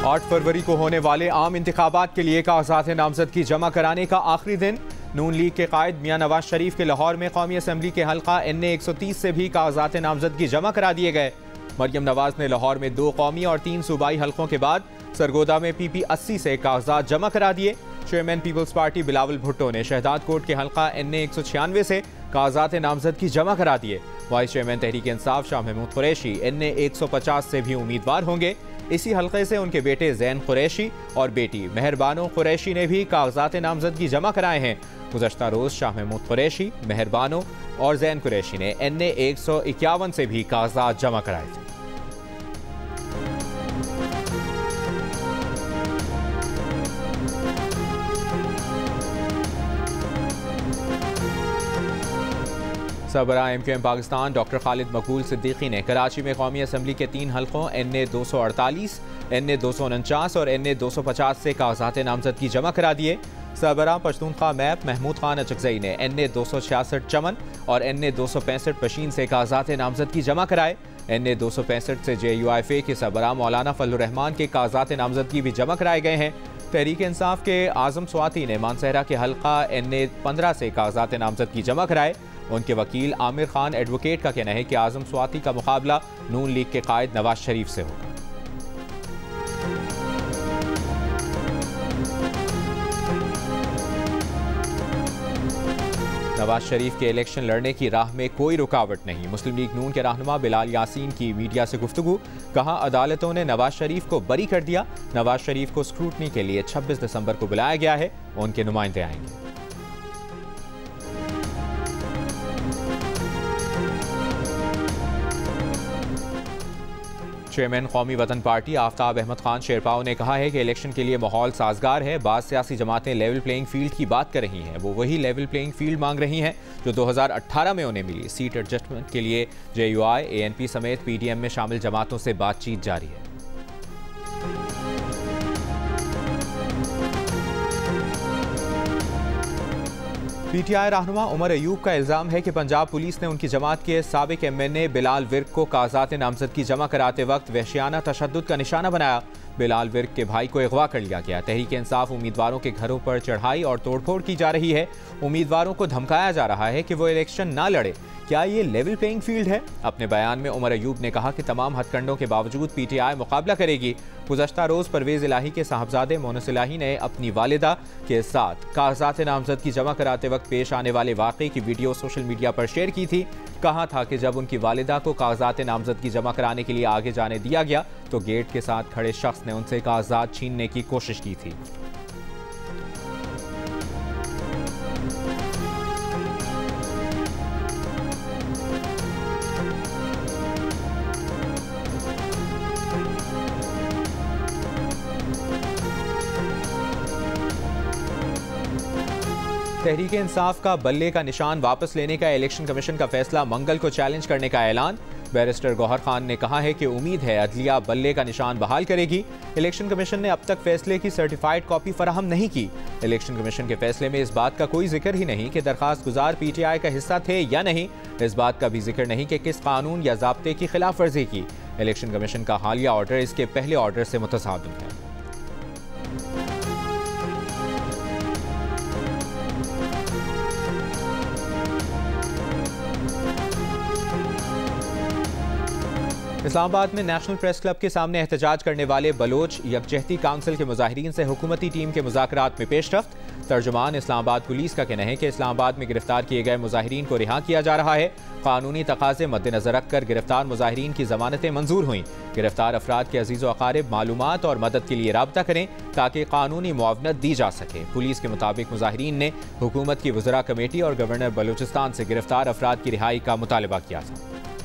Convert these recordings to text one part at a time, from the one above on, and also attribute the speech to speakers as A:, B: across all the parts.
A: 8 फरवरी को होने वाले आम इंतखाबात के लिए कागजात नामजदगी जमा कराने का आखिरी दिन। नून लीग के कायद मियां नवाज शरीफ के लाहौर में कौमी असम्बली के हल्का NA 130 से भी कागजात नामजदगी जमा करा दिए गए। मरियम नवाज ने लाहौर में 2 कौमी और 3 सूबाई हल्कों के बाद सरगोदा में PP 80 से कागजात जमा करा दिए। Chairman people's party Bilawal Bhutto ने शहदाद कोट के हल्का NA 196 से कागजात नामजदगी जमा करा दिए। Vice chairman Tehreek Insaf Shah Mahmood Qureshi NA 150 से भी उम्मीदवार होंगे। इसी हल्के से उनके बेटे जैन कुरैशी और बेटी मेहरबानो कुरैशी ने भी कागजात नामजदगी जमा कराए हैं। गुज़श्ता रोज शाह महमूद कुरैशी, मेहरबानो और जैन कुरैशी ने NA 151 से भी कागजात जमा कराए थे। सरबरा MQM पाकिस्तान डॉक्टर खालिद मकबूल सिद्दीकी ने कराची में कौमी असम्बली के 3 हल्कों NA 248, NA 249 और NA 250 से कागजात नामजदगी जमा करा दिए। सरबरा पश्तूनख्वा मैप महमूद खान अचकजई ने NA 266 चमन और NA 265 पशीन से कागजात नामजदगी जमा कराए। NA 265 से JUIFA के सरबरा मौलाना फजलुर रहमान के कागजात नामजदगी भी जमा कराए गए हैं। तहरीक इंसाफ के आजम स्वाति ने मानसहरा के हल्का NA 15 से कागजात नामजदगी जमा कराए। उनके वकील आमिर खान एडवोकेट का कहना है कि आजम स्वाति का मुकाबला नून लीग के कायद नवाज शरीफ से होगा। नवाज शरीफ के इलेक्शन लड़ने की राह में कोई रुकावट नहीं। मुस्लिम लीग नून के रहनुमा बिलाल यासीन की मीडिया से गुफ्तगू। कहा, अदालतों ने नवाज शरीफ को बरी कर दिया। नवाज शरीफ को स्क्रूटनी के लिए 26 दिसंबर को बुलाया गया है। उनके नुमाइंदे आएंगे। चेयरमैन कौमी वतन पार्टी आफ्ताब अहमद खान शेरपाव ने कहा है कि इलेक्शन के लिए माहौल साजगार है। बाज़ सियासी जमातें लेवल प्लेइंग फील्ड की बात कर रही हैं। वो वही लेवल प्लेइंग फील्ड मांग रही हैं जो 2018 में उन्हें मिली। सीट एडजस्टमेंट के लिए JUI, ANP समेत PDM में शामिल जमातों से बातचीत जारी है। PTI रहनुमा उमर अयूब का इल्ज़ाम है कि पंजाब पुलिस ने उनकी जमात के साबिक MNA बिलाल विर्क को कागजात नामजदगी जमा कराते वक्त वहशियाना तशद्दुद का निशाना बनाया। बिलाल विर्क के भाई को अगवा कर लिया गया। तहरीक इंसाफ उम्मीदवारों के घरों पर चढ़ाई और तोड़फोड़ की जा रही है। उम्मीदवारों को धमकाया जा रहा है कि वो इलेक्शन ना लड़े। क्या ये लेवल प्लेइंग फील्ड है? अपने बयान में उमर अयूब ने कहा कि तमाम हथकंडों के बावजूद PTI मुकाबला करेगी। गुज़श्ता रोज़ परवेज़ इलाही के साहबजादे मोनस इलाही ने अपनी वालिदा के साथ कागजात नामजदगी जमा कराते वक्त पेश आने वाले वाक़े की वीडियो सोशल मीडिया पर शेयर की थी। कहा था कि जब उनकी वालिदा को कागजात नामजदगी जमा कराने के लिए आगे जाने दिया गया तो गेट के साथ खड़े शख्स ने उनसे कागजात छीनने की कोशिश की थी। तहरीक इंसाफ का बल्ले का निशान वापस लेने का इलेक्शन कमीशन का फैसला मंगल को चैलेंज करने का ऐलान। बैरिस्टर गौहर खान ने कहा है कि उम्मीद है अदलिया बल्ले का निशान बहाल करेगी। इलेक्शन कमीशन ने अब तक फैसले की सर्टिफाइड कॉपी फराहम नहीं की। इलेक्शन कमीशन के फैसले में इस बात का कोई जिक्र ही नहीं कि दरखास्त गुजार PTI का हिस्सा थे या नहीं। इस बात का भी जिक्र नहीं कि किस कानून या ज़ाब्ते की खिलाफ वर्जी की। इलेक्शन कमीशन का हालिया ऑर्डर इसके पहले ऑर्डर से मुतसादिम है। इस्लामाबाद में नेशनल प्रेस क्लब के सामने एहतजाज करने वाले बलोच यकजहती काउंसिल के मुजाहिरीन से हुकूमती टीम के मुज़ाकरात में पेशरफ्त। तर्जुमान इस्लामाबाद पुलिस का कहना है कि इस्लामाबाद में गिरफ्तार किए गए मुजाहिरीन को रिहा किया जा रहा है। कानूनी तकाजे मद्देनजर रखकर गिरफ्तार मुजाहिरीन की जमानतें मंजूर हुई। गिरफ्तार अफराद के अजीज़ व अकारिब मालूमात और मदद के लिए राब्ता करें ताकि कानूनी मुआवनत दी जा सके। पुलिस के मुताबिक मुजाहिरीन ने हुकूमत की वज़रा कमेटी और गवर्नर बलूचिस्तान से गिरफ्तार अफराद की रिहाई का मुतालबा किया था।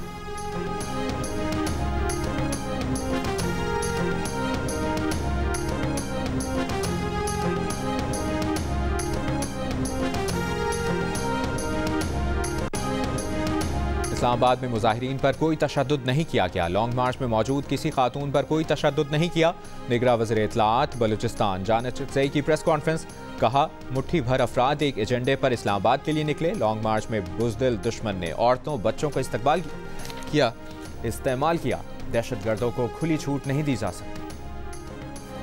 A: इस्लामाबाद में मुजाहिरीन पर कोई तशद्दुद नहीं किया गया। लॉन्ग मार्च में मौजूद किसी खातून पर कोई तशद्दुद नहीं किया। निगरां वज़ीर इत्तलाआत बलूचिस्तान जान चकज़ई की प्रेस कॉन्फ्रेंस। कहा, मुट्ठी भर अफराद एक एजेंडे पर इस्लामाबाद के लिए निकले। लॉन्ग मार्च में बुज़दिल दुश्मन ने औरतों बच्चों का इस्तेमाल किया। दहशतगर्दों को खुली छूट नहीं दी जा सकती।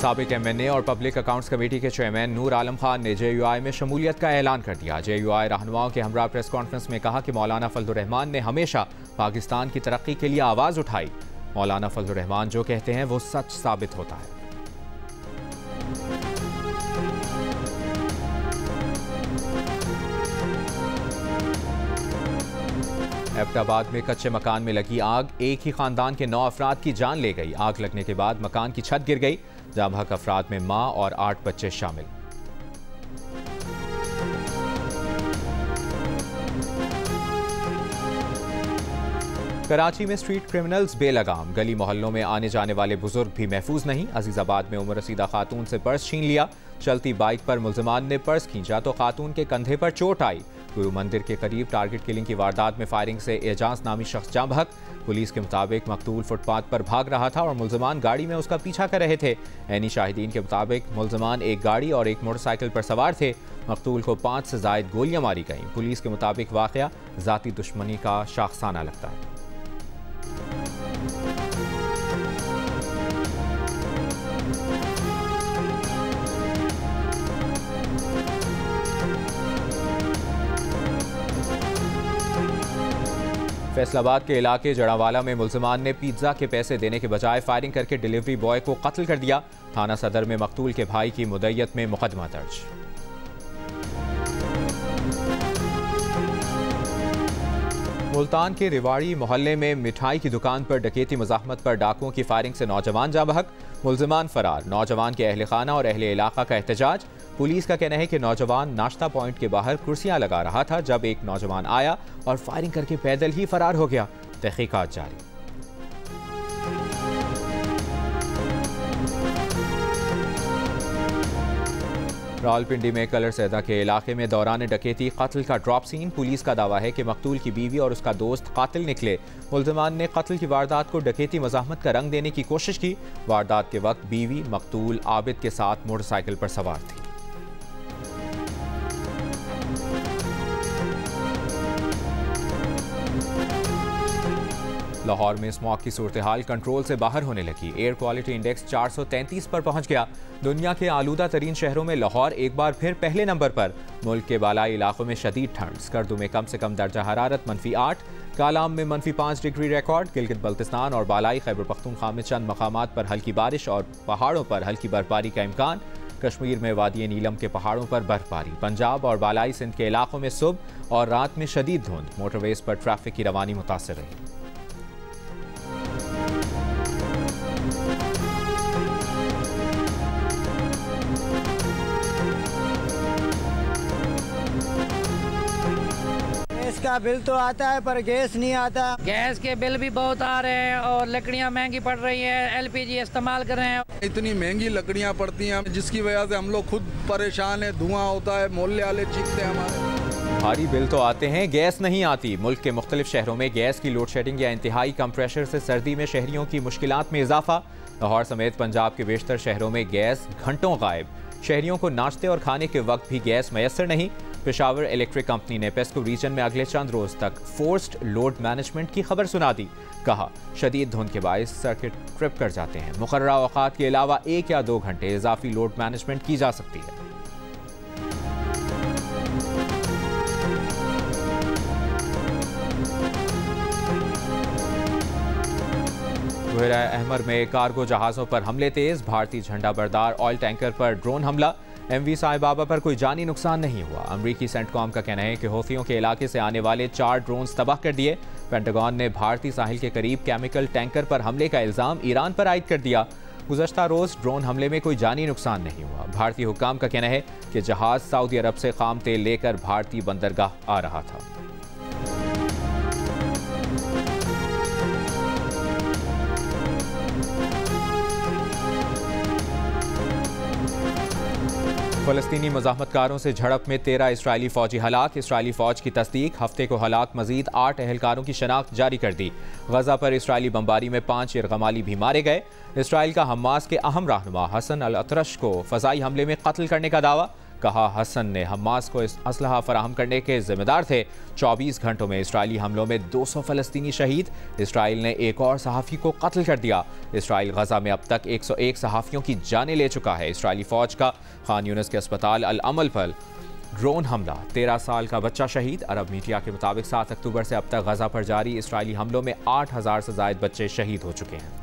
A: साबिक MNA और पब्लिक अकाउंट्स कमेटी के चेयरमैन नूर आलम खान ने JUI में शमूलियत का ऐलान कर दिया। JUI रहनुमाओं के हमरा प्रेस कॉन्फ्रेंस में कहा कि मौलाना फजलुर रहमान ने हमेशा पाकिस्तान की तरक्की के लिए आवाज़ उठाई। मौलाना फजलुर रहमान जो कहते हैं वो सच साबित होता है। एबटाबाद में कच्चे मकान में लगी आग, एक ही खानदान के 9 अफराद की जान ले गई। आग लगने के बाद मकान की छत गिर गई। जाम-बहक अफराद में मां और 8 बच्चे शामिल। कराची में स्ट्रीट क्रिमिनल्स बेलगाम, गली मोहल्लों में आने जाने वाले बुजुर्ग भी महफूज नहीं। अजीजाबाद में उम्र रसीदा खातून से पर्स छीन लिया। चलती बाइक पर मुल्जिमान ने पर्स खींचा तो खातून के कंधे पर चोट आई। गुरु मंदिर के करीब टारगेट किलिंग की वारदात में फायरिंग से एजाज नामी शख्स जाम बहक। पुलिस के मुताबिक मकतूल फुटपाथ पर भाग रहा था और मुल्जिमान गाड़ी में उसका पीछा कर रहे थे। ऐनी शाहिदीन के मुताबिक मुल्जिमान एक गाड़ी और एक मोटरसाइकिल पर सवार थे। मकतूल को 5 से ज़ायद गोलियां मारी गईं। पुलिस के मुताबिक वाक़या ज़ाती दुश्मनी का शाखसाना लगता है। फैसलाबाद के इलाके जड़ावाला में मुल्जिमान ने पिज्जा के पैसे देने के बजाय फायरिंग करके डिलीवरी बॉय को कत्ल कर दिया। थाना सदर में मकतूल के भाई की मुद्दत में मुकदमा दर्ज। मुल्तान के रिवाड़ी मोहल्ले में मिठाई की दुकान पर डकैती मज़ाहमत पर डाकुओं की फायरिंग से नौजवान जाँ बहक, मुल्जिमान फरार। नौजवान के अहले खाना और अहले इलाका का एहतजाज। पुलिस का कहना है कि नौजवान नाश्ता पॉइंट के बाहर कुर्सियां लगा रहा था जब एक नौजवान आया और फायरिंग करके पैदल ही फरार हो गया। तहकीकात जारी। रावलपिंडी में कलर सैदा के इलाके में दौरान डकैती कत्ल का ड्रॉप सीन। पुलिस का दावा है कि मकतूल की बीवी और उसका दोस्त कातिल निकले। मुल्जिमान ने कत्ल की वारदात को डकैती मज़ाहमत का रंग देने की कोशिश की। वारदात के वक्त बीवी मकतूल आबिद के साथ मोटरसाइकिल पर सवार थी। लाहौर में स्मॉग की सूरत हाल कंट्रोल से बाहर होने लगी। एयर क्वालिटी इंडेक्स 433 पर पहुंच गया। दुनिया के आलूदा तरीन शहरों में लाहौर एक बार फिर पहले नंबर पर। मुल्क के बालाई इलाकों में शदीद ठंड। स्कर्दू में कम से कम दर्जा हरारत -8, कालाम में -5 डिग्री रिकॉर्ड। गिलगित बल्तिस्तान और बालाई खैबर पख्तूनख्वा में चंद मकामात पर हल्की बारिश और पहाड़ों पर हल्की बर्फबारी का इम्कान। कश्मीर में वादी नीलम के पहाड़ों पर बर्फबारी। पंजाब और बालाई सिंध के इलाकों में सुबह और रात में शदीद धुंध। मोटरवेज पर ट्रैफिक की रवानी मुतासर रही।
B: का बिल तो आता है पर गैस नहीं आता।
C: गैस के बिल भी बहुत आ रहे हैं और लकड़ियां महंगी पड़ रही है। LPG इस्तेमाल कर रहे हैं।
D: इतनी महंगी लकड़ियां पड़ती हैं जिसकी वजह से हम लोग खुद परेशान है। धुआं होता है, मोहल्ले वाले चीखते हैं हमारे।
A: भारी बिल तो आते हैं, गैस नहीं आती। मुल्क के मुख्तलिफ शहरों में गैस की लोड शेडिंग या इंतहाई कम प्रेशर से सर्दी में शहरियों की मुश्किलात में इजाफा। लाहौर समेत पंजाब के बेशतर शहरों में गैस घंटों गायब। शहरियों को नाश्ते और खाने के वक्त भी गैस मैसर नहीं। पेशावर इलेक्ट्रिक कंपनी ने पेस्को रीजन में अगले चंद रोज तक फोर्स्ड लोड मैनेजमेंट की खबर सुना दी। कहा शदीद धुंध के बायस सर्किट ट्रिप कर जाते हैं। मुकर्ररा औकात के अलावा 1 या 2 घंटे इजाफी लोड मैनेजमेंट की जा सकती है। बुहरा अहमर में कार्गो जहाज़ों पर हमले तेज। भारतीय झंडा बरदार ऑयल टैंकर पर ड्रोन हमला। MV साहिबाबा पर कोई जानी नुकसान नहीं हुआ। अमरीकी सेंटकॉम का कहना है कि हौथियों के इलाके से आने वाले 4 ड्रोन्स तबाह कर दिए। पेंटागन ने भारतीय साहिल के करीब केमिकल टैंकर पर हमले का इल्ज़ाम ईरान पर आयद कर दिया। गुज़श्ता रोज़ ड्रोन हमले में कोई जानी नुकसान नहीं हुआ। भारतीय हुक्काम का कहना है कि जहाज़ सऊदी अरब से खाम तेल लेकर भारतीय बंदरगाह आ रहा था। फ़लस्तीनी मुज़ाहमतकारों से झड़प में 13 इसराइली फ़ौजी हलाक। इसराइली फ़ौज की तस्दीक। हफ्ते को हलाक मज़ीद 8 अहलकारों की शनाख्त जारी कर दी। गज़ा पर इसराइली बमबारी में 5 यरगमाली भी मारे गए। इसराइल का हमास के अहम रहनुमा हसन अल अतरश को फ़ज़ाई हमले में कत्ल करने का दावा। कहा हसन ने हमास को असलहा फराहम करने के जिम्मेदार थे। 24 घंटों में इसराइली हमलों में 200 फलस्तीनी शहीद। इसराइल ने एक और सहाफ़ी को कत्ल कर दिया। इसराइल गजा में अब तक 101 सहाफ़ियों की जानें ले चुका है। इसराइली फ़ौज का खान यूनिस के अस्पताल अल अमल पर ड्रोन हमला, 13 साल का बच्चा शहीद। अरब मीडिया के मुताबिक 7 अक्टूबर से अब तक गजा पर जारी इसराइली हमलों में 8000 से ज़ायद बच्चे शहीद हो चुके हैं।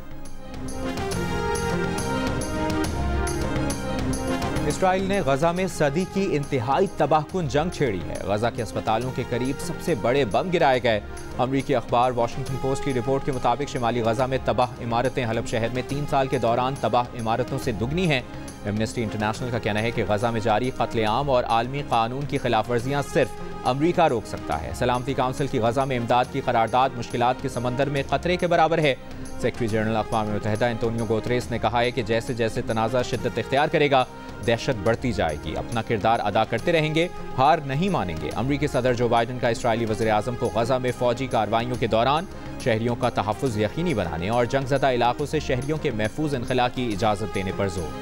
A: इसराइल ने गजा में सदी की इंतहाई तबाहकुन जंग छेड़ी है। गजा के अस्पतालों के करीब सबसे बड़े बम गिराए गए। अमरीकी अखबार वॉशिंगटन पोस्ट की रिपोर्ट के मुताबिक शिमाली गजा में तबाह इमारतें हलब शहर में 3 साल के दौरान तबाह इमारतों से दुगनी हैं। एमनेस्टी इंटरनेशनल का कहना है कि गजा में जारी कत्लेआम और आलमी कानून की खिलाफ वर्जियाँ सिर्फ अमरीका रोक सकता है। सलामती काउंसिल की गजा में इमदाद की करारदाद मुश्किलात के समंदर में खतरे के बराबर है। सेक्रेटरी जनरल अक़वाम मुत्तहिदा एंटोनियो गुतेरेस ने कहा है कि जैसे जैसे तनाज़ा शिद्दत इख्तियार करेगा, दहशत बढ़ती जाएगी। अपना किरदार अदा करते रहेंगे, हार नहीं मानेंगे। अमरीकी सदर जो बाइडन का इसराइली वज़ीर आज़म को गजा में फ़ौजी कार्रवाइयों के दौरान शहरियों का तहफ़्फ़ुज़ यकीनी बनाने और जंगज़दा इलाकों से शहरियों के महफूज इनखला की इजाज़त देने पर जोर।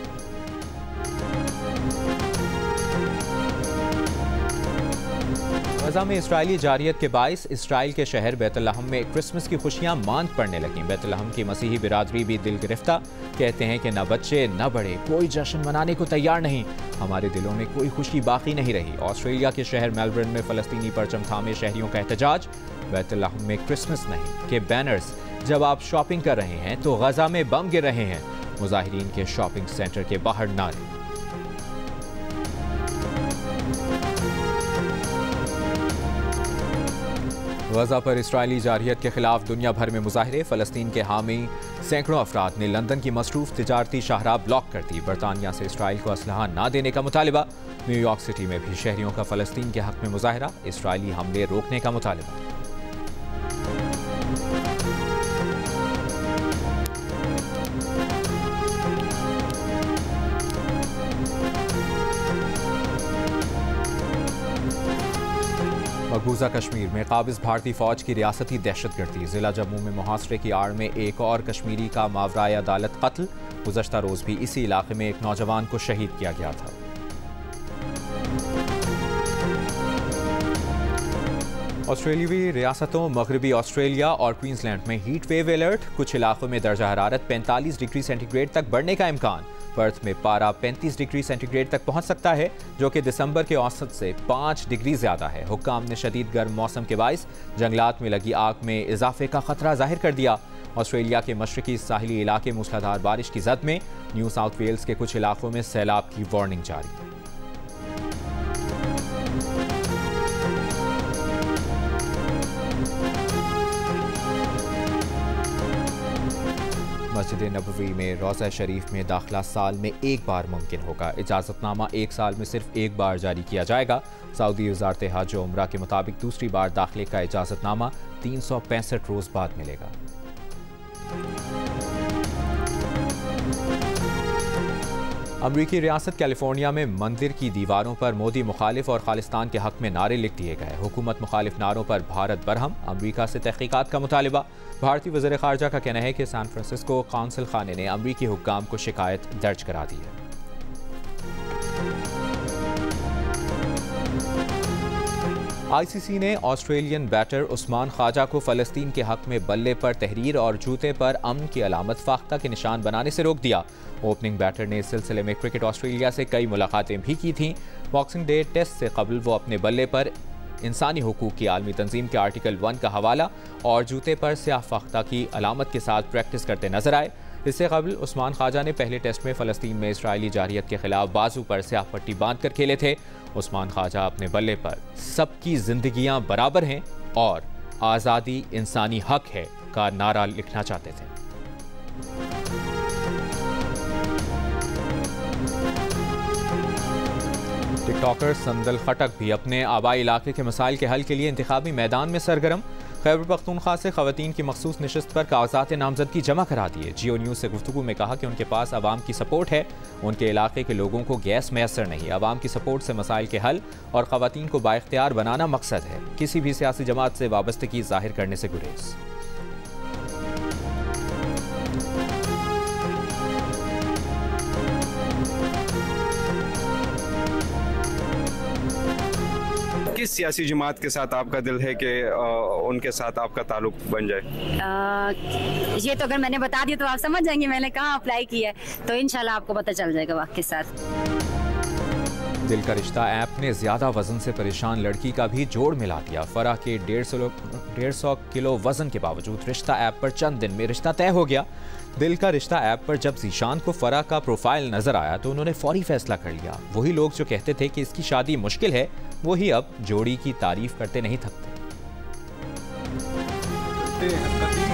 A: गजा में इसराइली जारियत के बाइस इसराइल के शहर बैतुल्लहम में क्रिसमस की खुशियां मांद पड़ने लगीं। बैतुल्लहम की मसीही बिरादरी भी दिल गिरफ्ता, कहते हैं कि न बच्चे न बड़े कोई जश्न मनाने को तैयार नहीं। हमारे दिलों में कोई खुशी बाकी नहीं रही। ऑस्ट्रेलिया के शहर मेलबर्न में फ़लस्तीनी परचम थामे शहरियों का एहतजाज। बैतुल्लहम में क्रिसमस नहीं के बैनर्स। जब आप शॉपिंग कर रहे हैं तो गजा में बम गिर रहे हैं। मुजाहिरीन के शॉपिंग सेंटर के बाहर नारे। गजा पर इसराइली जारियत के खिलाफ दुनिया भर में मुजाहिरे। फ़लस्तीन के हामी सैकड़ों अफराद ने लंदन की मसरूफ तिजारती शाहराह ब्लॉक कर दी। बरतानिया से इसराइल को असलहा ना देने का मुतालिबा। न्यूयॉर्क सिटी में भी शहरियों का फ़लस्तीन के हक में मुजाहिरा। इसराइली हमले रोकने का मुतालिबा। मकबूजा कश्मीर में काबिज भारतीय फौज की रियासती दहशतगर्दी। जिला जम्मू में मुहासरे की आड़ में एक और कश्मीरी का मावराए अदालत कत्ल। गुज़श्ता रोज़ भी इसी इलाके में एक नौजवान को शहीद किया गया था। ऑस्ट्रेलियावी रियासतों मगरबी ऑस्ट्रेलिया और क्वींसलैंड में हीट वेव अलर्ट। कुछ इलाकों में दर्जा हरारत 45 डिग्री सेंटीग्रेड तक बढ़ने का इम्कान। पर्थ में पारा 35 डिग्री सेंटीग्रेड तक पहुंच सकता है, जो कि दिसंबर के औसत से 5 डिग्री ज्यादा है। हुक्काम ने शदीद गर्म मौसम के बाइस जंगलात में लगी आग में इजाफे का खतरा जाहिर कर दिया। ऑस्ट्रेलिया के मशरकी साहिली इलाके मूसलाधार बारिश की जद में। न्यू साउथ वेल्स के कुछ इलाकों में सैलाब की वार्निंग जारी। मस्जिद नबवी में रोज़ा शरीफ में दाखिला साल में एक बार मुमकिन होगा। इजाज़तनामा 1 साल में सिर्फ एक बार जारी किया जाएगा। सऊदी वज़ारत हज व उम्रा के मुताबिक दूसरी बार दाखिले का इजाज़तनामा 365 रोज़ बाद मिलेगा। अमरीकी रियासत कैलिफोर्निया में मंदिर की दीवारों पर मोदी मुखालिफ और खालिस्तान के हक में नारे लिख दिए गए। हुकूमत मुखालिफ नारों पर भारत बरहम। अमरीका से तहकीकात का मुतालिबा। भारतीय वज़ीर ख़ारजा का कहना है कि सैन फ्रांसिस्को काउंसिल खाने ने अमरीकी हुक्काम को शिकायत दर्ज करा दी है। आईसीसी ने ऑस्ट्रेलियन बैटर उस्मान ख्वाजा को फ़लस्तीन के हक में बल्ले पर तहरीर और जूते पर अमन की अलामत फाख्ता के निशान बनाने से रोक दिया। ओपनिंग बैटर ने इस सिलसिले में क्रिकेट ऑस्ट्रेलिया से कई मुलाकातें भी की थीं। बॉक्सिंग डे टेस्ट से कबल वो अपने बल्ले पर इंसानी हुकूक की आलमी तंजीम के आर्टिकल 1 का हवाला और जूते पर स्याह फाख्ता की अलामत के साथ प्रैक्टिस करते नजर आए। इससे कबल उस्मान ख्वाजा ने पहले टेस्ट में फ़लस्तीन में इसराइली जारियत के खिलाफ बाजू पर स्याह पट्टी बांध कर खेले थे। उस्मान ख्वाजा अपने बल्ले पर सबकी जिंदगियां बराबर हैं और आज़ादी इंसानी हक है का नारा लिखना चाहते थे। टिकटॉकर संदल खटक भी अपने आबाई इलाके के मसाइल के हल के लिए इंतखाबी मैदान में सरगर्म। खैबर पख्तूनख्वा से खवातीन की मखसूस नशिस्त पर कागजात नामजदगी जमा करा दिए। जियो न्यूज़ से गुफ्तगू में कहा कि उनके पास आवाम की सपोर्ट है। उनके इलाके के लोगों को गैस मैसर नहीं। आवाम की सपोर्ट से मसाइल के हल और खवातीन को बाइख्तियार बनाना मकसद है। किसी भी सियासी जमात से वाबस्तगी जाहिर करने से गुरेज।
E: किस सियासी जमात के साथ आपका दिल है कि उनके साथ आपका ताल्लुक बन जाए?
F: ये तो अगर मैंने बता दिया तो आप समझ जाएंगे मैंने कहाँ अप्लाई किया है, तो इंशाल्लाह आपको पता चल जाएगा वक्त के साथ।
A: दिल का रिश्ता ऐप ने ज्यादा वजन से परेशान लड़की का भी जोड़ मिला दिया। फराह के 150 किलो वजन के बावजूद रिश्ता ऐप पर चंद दिन में रिश्ता तय हो गया। दिल का रिश्ता ऐप पर जब ज़ीशान को फराह का प्रोफाइल नजर आया तो उन्होंने फौरी फैसला कर लिया। वही लोग जो कहते थे कि इसकी शादी मुश्किल है, वही अब जोड़ी की तारीफ करते नहीं थकते।